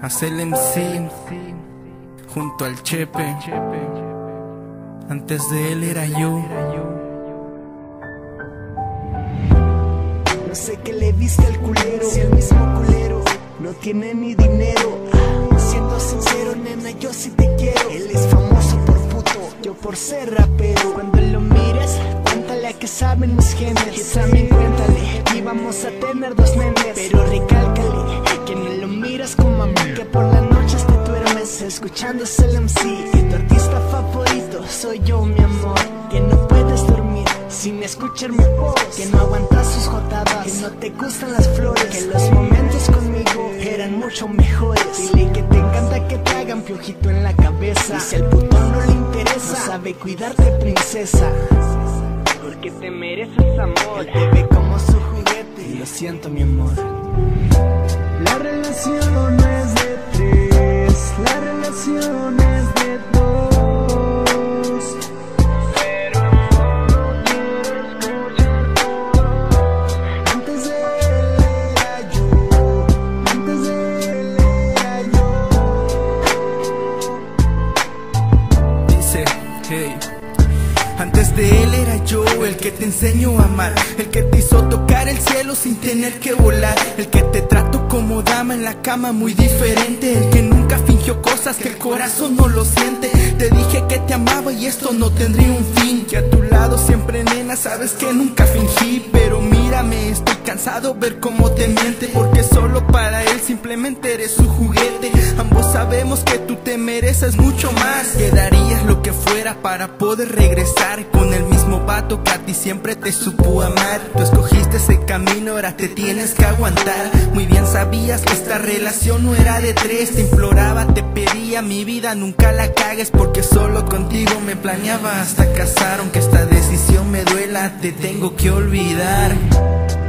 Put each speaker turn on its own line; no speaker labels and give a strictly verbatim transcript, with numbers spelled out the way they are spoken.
Hacer M C junto al Chepe. Antes de él era yo.
No sé qué le viste al culero, si el mismo culero no tiene ni dinero. Siendo sincero, nena, yo sí te quiero. Él es famoso por puto, yo por ser rapero. Cuando lo mires, cuéntale a que saben mis genes. Y también cuéntale que íbamos a tener dos nenes. Pero recálcale que no lo miras como a mí, que por la noche te duermes escuchando el M C. Que tu artista favorito soy yo, mi amor. Que no puedes dormir sin escuchar mi voz, que no aguantas sus jotadas, que no te gustan las flores, que los momentos conmigo eran mucho mejores. Dile que te encanta que te hagan piojito en la cabeza, y si al putón no le interesa, no sabe cuidarte, princesa, porque te mereces amor. Él te ve como su juguete y lo siento, mi amor. La relación no es de tres, la relación es de dos.
Antes de él era yo, el que te enseñó a amar, el que te hizo tocar el cielo sin tener que volar, el que te trató como dama en la cama muy diferente, el que nunca fingió cosas que el corazón no lo siente. Te dije que te amaba y esto no tendría un fin, que a tu lado siempre, nena, sabes que nunca fingí. Pero mírame, estoy cansado ver cómo te miente, porque solo para él simplemente eres su juguete. Ambos sabemos que tú te mereces mucho más, que darías lo que fuera para poder regresar con el mismo vato que a ti siempre te supo amar. Tú escogiste ese camino, ahora te tienes que aguantar. Muy bien sabías que esta relación no era de tres. Te imploraba, te pedía, mi vida nunca la cagues, porque solo contigo me planeaba hasta casar. Aunque esta decisión me duela, te tengo que olvidar.